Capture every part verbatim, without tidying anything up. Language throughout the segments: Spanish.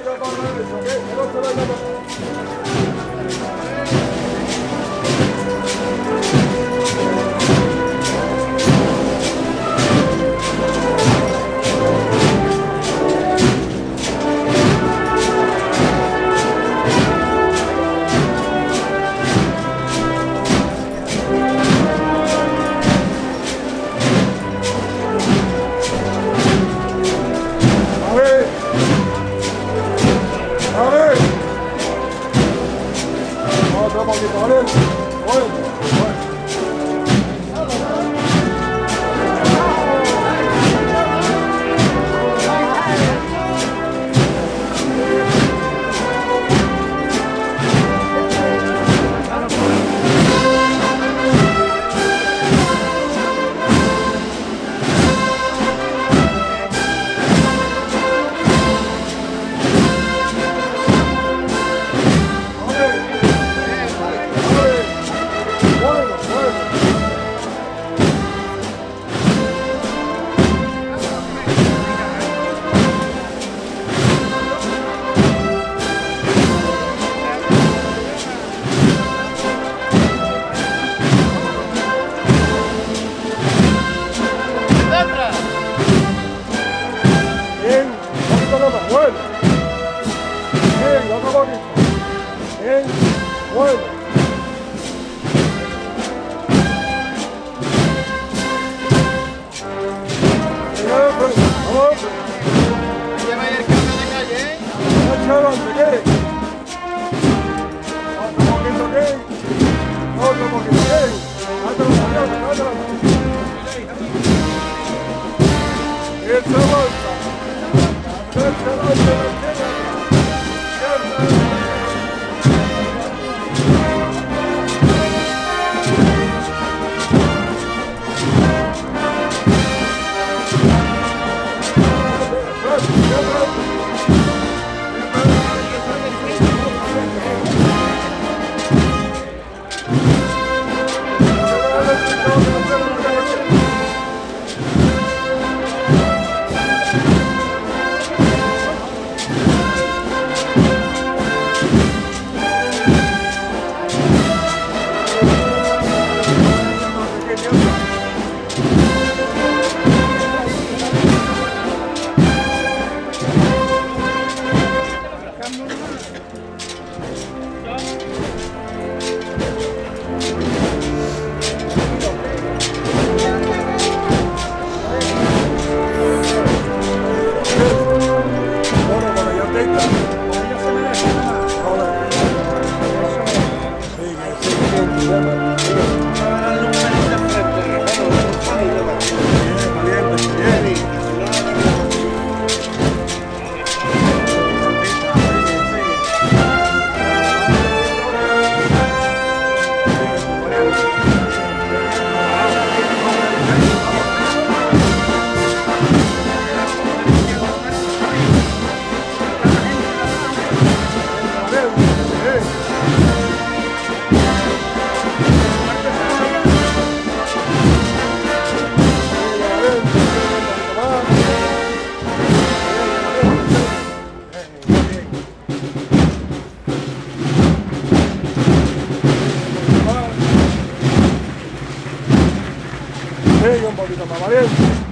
un poquito más valiente.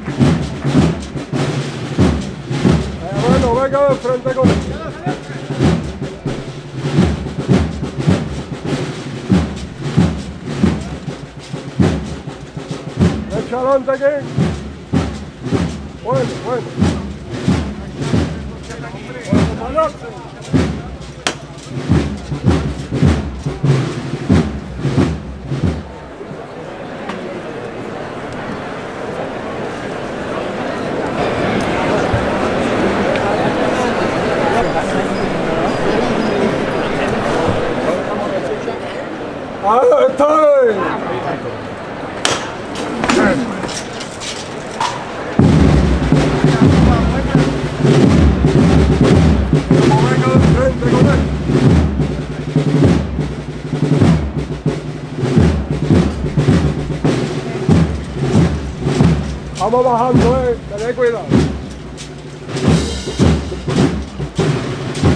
Eh, bueno, venga de frente con él. Echa adelante aquí. Bueno, bueno. Bueno, ¡ahí estoy! Venga de frente con él. Vamos bajando, eh. Tened cuidado.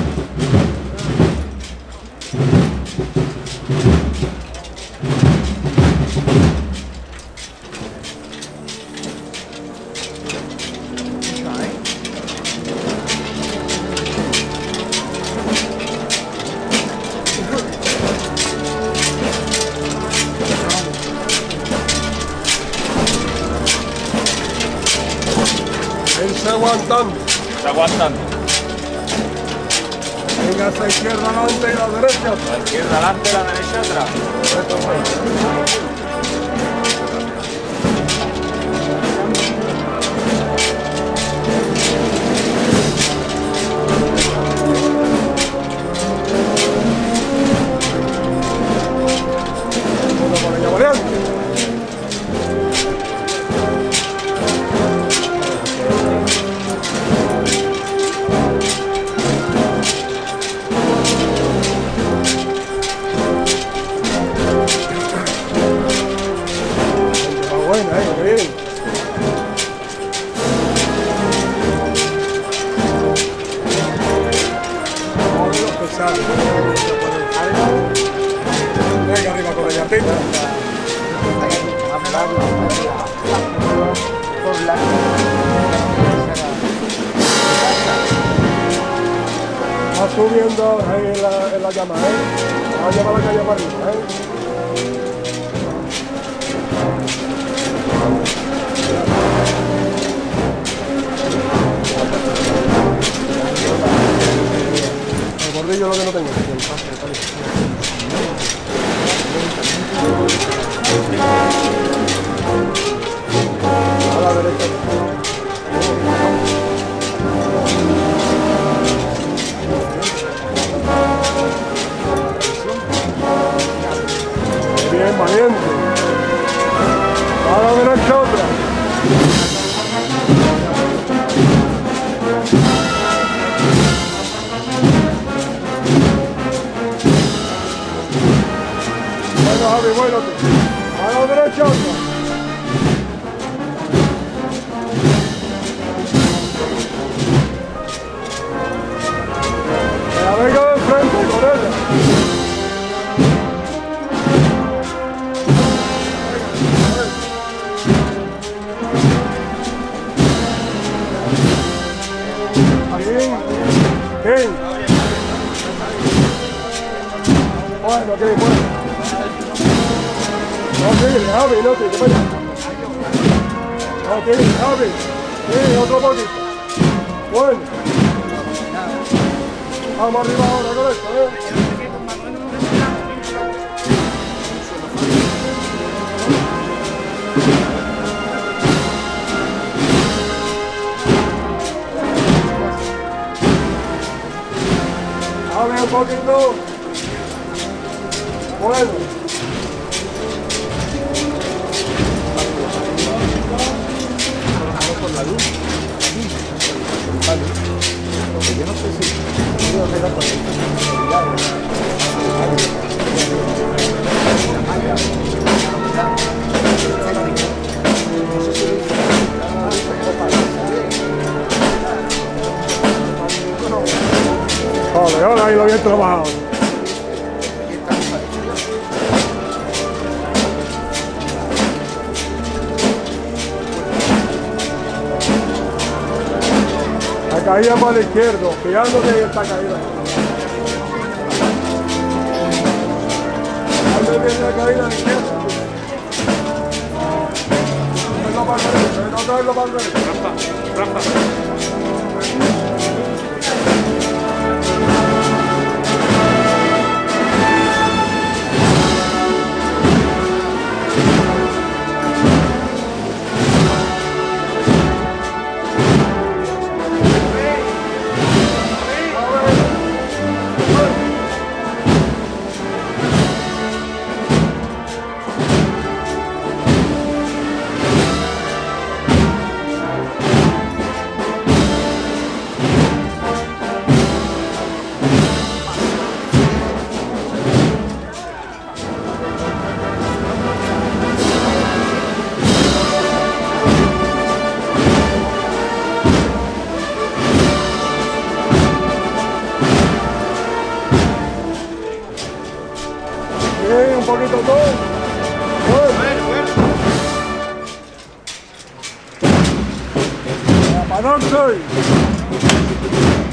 aguantando. Está aguantando. Venga hacia izquierda adelante y la derecha. La izquierda adelante, la derecha atrás. Bueno, por ella variante. Buena, eh, qué bien. Vamos a empezar. Venga arriba con la llantita. Va subiendo ahí en la, en la llama, ¿eh? Va a llevar la calle amarilla, ¿eh? El bordillo lo que no tengo. A la derecha. Bien, valiente. A la derecha otra. Bueno, Javi, bueno, a la derecha otra. La venga de frente con ella. Bien, bien. Bueno, ok, bueno. No tire, Javi, no tire, vaya. No tire, Javi. Sí, otro poquito. Bueno. Vamos arriba ahora con esto, ¿eh? Javi, un poquito. Bueno. Por la luz. Vale. Porque yo no sé si puedo pegar con esto. Joder, ahora ahí lo bien trabajado. La caída para el izquierdo, fijándote en esta caída. Fijándote bien la caída a la izquierda. No para el derecho, no traerlo para el derecho. Rafa, Rafa. Bien, un poquito todo. Bueno, bueno. Para norte.